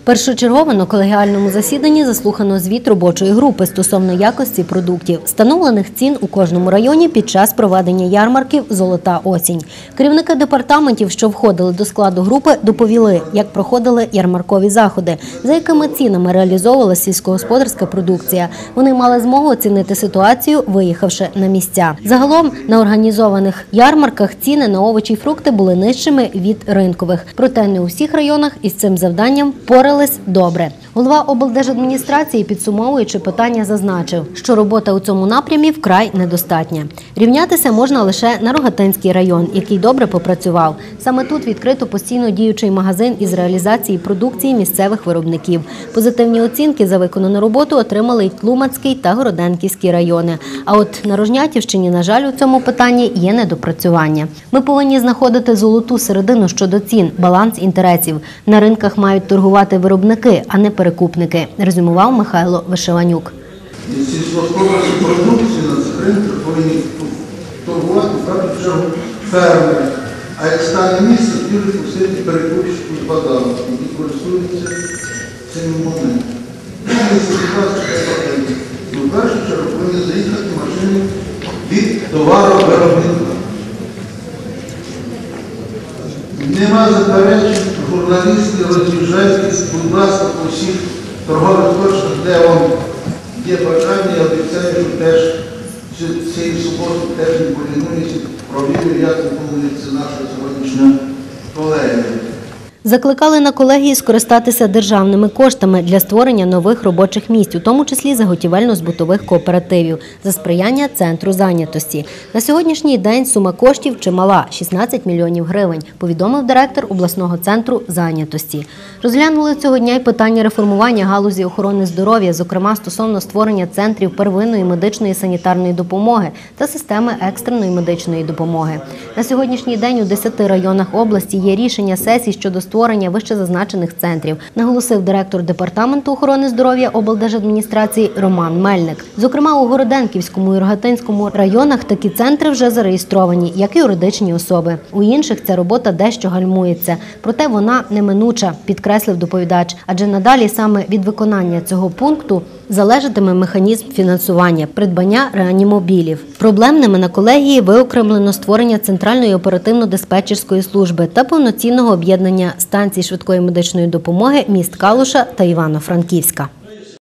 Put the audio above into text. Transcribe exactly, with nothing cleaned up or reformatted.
Першочергово на колегіальному засіданні заслухано звіт робочої групи стосовно якості продуктів, встановлених цін у кожному районі під час проведення ярмарків «Золота осінь». Керівники департаментів, що входили до складу групи, доповіли, як проходили ярмаркові заходи, за якими цінами реалізовувалася сільськогосподарська продукція. Вони мали змогу оцінити ситуацію, виїхавши на місця. Загалом на організованих ярмарках ціни на овочі й фрукти були нижчими від ринкових. Проте не у всіх районах із цим завданням порались добре. Голова облдержадміністрації, підсумовуючи питання, зазначив, що робота у цьому напрямі вкрай недостатня. Рівнятися можна лише на Рогатинський район, який добре попрацював. Саме тут відкрито постійно діючий магазин із реалізації продукції місцевих виробників. Позитивні оцінки за виконану роботу отримали й Тлумацький та Городенківський райони. А от на Рожнятівщині, на жаль, у цьому питанні є недопрацювання. Ми повинні знаходити золоту середину щодо цін, баланс інтересів. На ринках мають торгувати виробники, а не перекупники, резюмував Михайло Вишиванюк. Сільськогосподарську продукцію на цих ринках повинні торгувати, в першу чергу, фермери. А як стане місце, тоді пустити перекупщику з базару, які користуються цим моментом. В першу чергу повинні заїхати машини від товаровиробника. Нема заперечень, журналісти, роз'їжджайтесь, будь ласка, по всіх торгових точках, де вам є бажання, я обіцяю, що теж цієї суботи теж не полінуюся, провірю, як виконується наша сьогоднішня колегія. Закликали на колегії скористатися державними коштами для створення нових робочих місць, у тому числі заготівельно-збутових кооперативів, за сприяння Центру зайнятості. На сьогоднішній день сума коштів чимала – шістнадцять мільйонів гривень, повідомив директор обласного центру зайнятості. Розглянули цього дня й питання реформування галузі охорони здоров'я, зокрема стосовно створення центрів первинної медичної санітарної допомоги та системи екстреної медичної допомоги. На сьогоднішній день у десяти районах області є рішення сесій щодо створення вищезазначених центрів, наголосив директор департаменту охорони здоров'я облдержадміністрації Роман Мельник. Зокрема, у Городенківському і Рогатинському районах такі центри вже зареєстровані, як і юридичні особи. У інших ця робота дещо гальмується. Проте вона неминуча, підкреслив доповідач, адже надалі саме від виконання цього пункту залежатиме механізм фінансування, придбання реанімобілів. Проблемними на колегії виокремлено створення Центральної оперативно-диспетчерської служби та повноцінного об'єднання станцій швидкої медичної допомоги міст Калуша та Івано-Франківська.